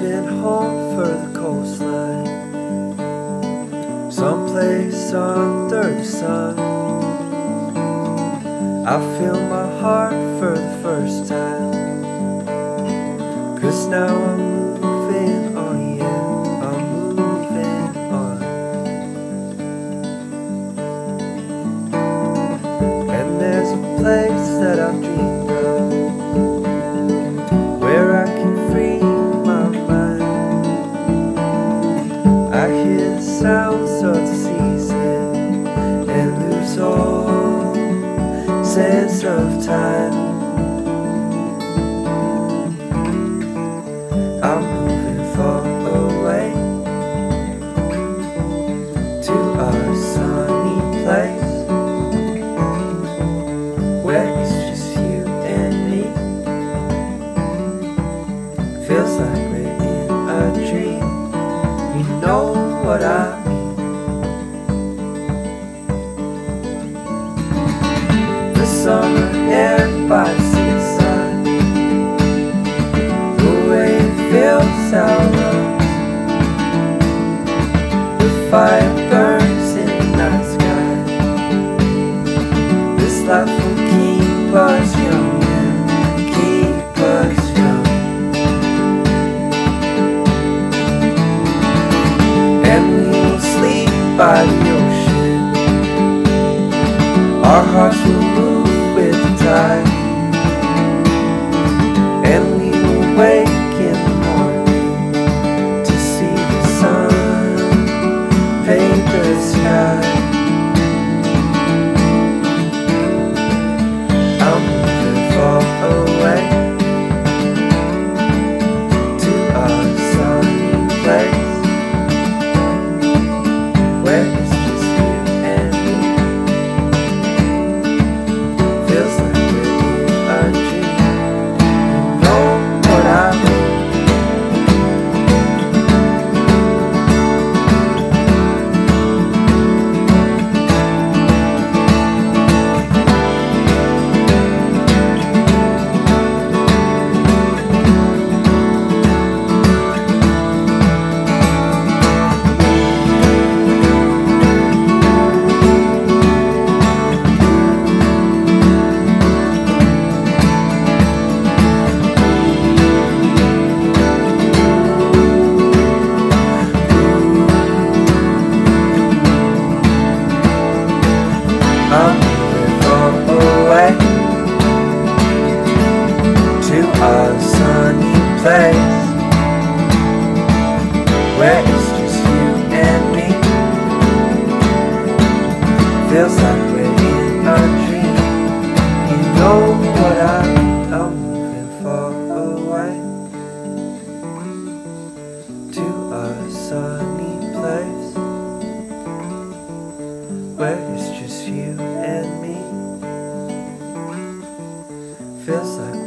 heading home for the coastline, someplace under the sun. I feel my heart for the first time, 'cause now I'm moving on, yeah, I'm moving on. And there's a place that I've dreamed of, where I can free my mind. I hear the sounds of the season and lose all sense of time. I'm moving far away to a sunny place where it's just you and me. Feels like we're in a dream. You know what I mean. The summer air by the seaside, the way it fills our lungs. The fire burns in the night sky. This life will keep us young, yeah, keep us young. And we will sleep by the ocean. Our hearts will move with the tide, and we will wake in the morning to see the sun paint the sky. I'm moving far away to a sunny place where it's just you and me. Feels like we're in a dream. You know what I mean. I'm moving far away to a sunny place where it's just you and me. Feels like we're in a dream. You know what I mean. I'm moving far away to a sunny place where it's just you and me. Feels like